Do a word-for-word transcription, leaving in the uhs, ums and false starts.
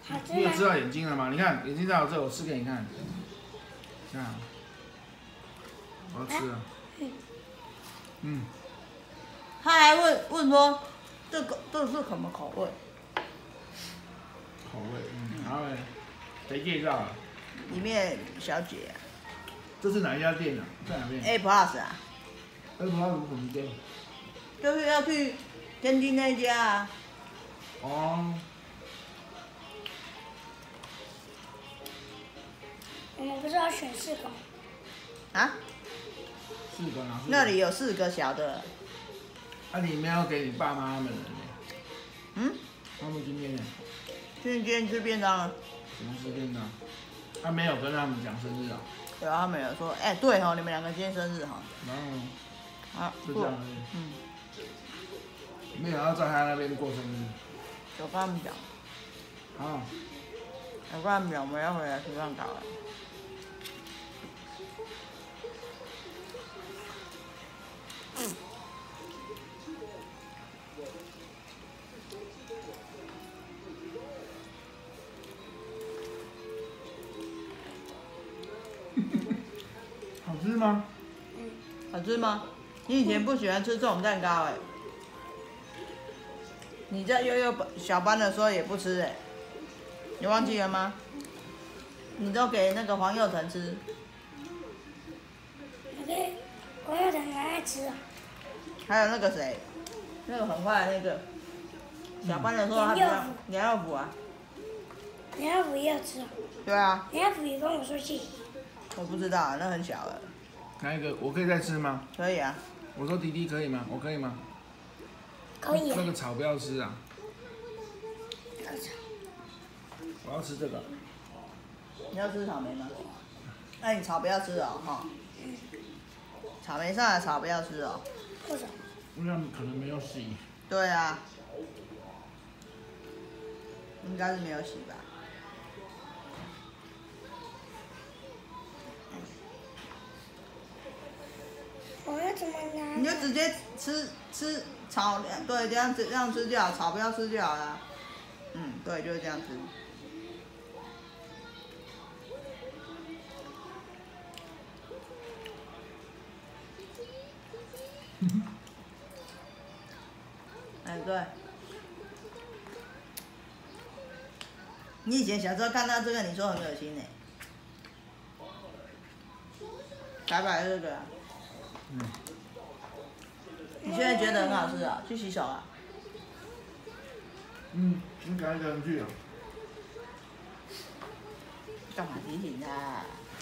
你有吃到眼睛了吗？你看眼睛在我这，我吃给你看。看，我要吃了。嗯。 他还问问说，这个这是什么口味？ 口味，嗯，然后呢？谁介绍啊？ 里面小姐、啊。 这是哪一家店啊？在哪边 ？A Plus 啊。 A Plus 什么店？ 就是要去天津那家啊。 哦。 我们不是要选四个？ 啊？ 四个啊？ 那里有四个小的。 那、啊、你没有给你爸妈他们人呢？ 嗯？ 他们今天呢？ 今天吃便当啊。 什么吃便当？他、啊、没有跟他们讲生日啊？ 有啊，他们有说，哎、欸，对哦，你们两个今天生日哈。 然后， 啊， 就这样而已。 嗯。 没有要在他那边过生日。 有跟他们讲。 啊。 有跟他们讲，我们要回来吃饭搞了。嗯。 好吃吗？ 嗯。 好吃吗？你以前不喜欢吃这种蛋糕哎、欸。你在悠悠小班的时候也不吃哎、欸，你忘记了吗？你都给那个黄佑腾吃。 那个黄佑腾很爱吃啊。 还有那个谁，那个很坏的那个，小班的时候他比较梁耀甫啊。 梁耀甫也要吃啊。 对啊。 梁耀甫也跟我说谢谢。 我不知道啊，那很小了。 哪一个？我可以再吃吗？ 可以啊。 我说弟弟可以吗？我可以吗？ 可以、啊。 那个草不要吃啊。 那个草。 我要吃这个。 你要吃草莓吗？那你草不要吃哦，哈。嗯。草莓上的草不要吃哦。 为什么？ 因为可能没有洗。 对啊。应该是没有洗吧。 我要怎么拿？ 你就直接吃吃草，对，这样子这样吃就好，草不要吃就好了。嗯，对，就是这样吃。哎，对。你以前小时候看到这个，你说很恶心呢、欸。白白的这个、啊。嗯。你现在觉得很好吃啊？去洗手啊。 嗯，你赶紧去啊。 干嘛提醒他？